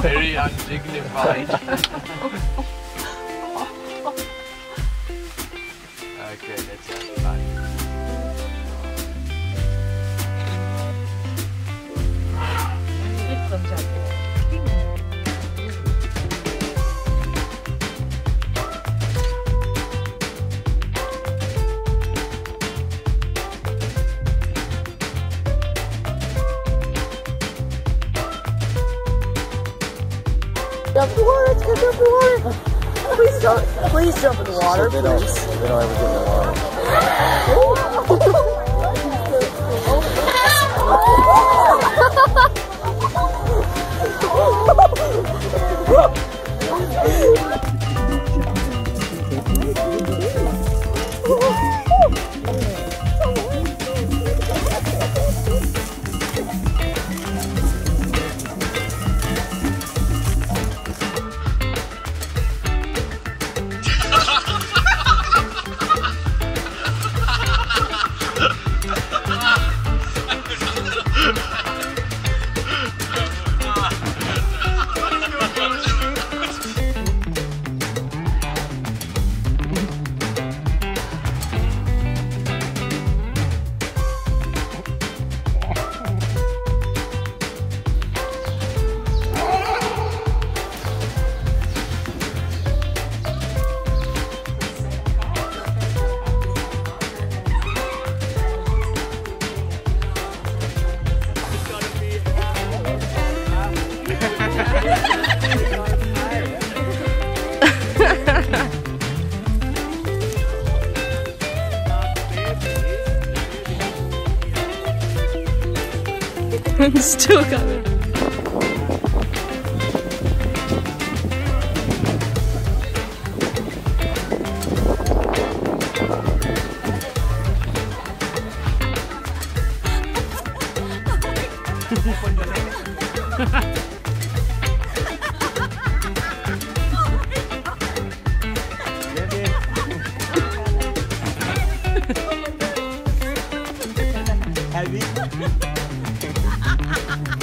Very undignified. Okay, let's have fun. Jump in the water, it's gonna jump in the water. Please jump in the water, so they don't ever get in the water. I'm still coming. Heavy?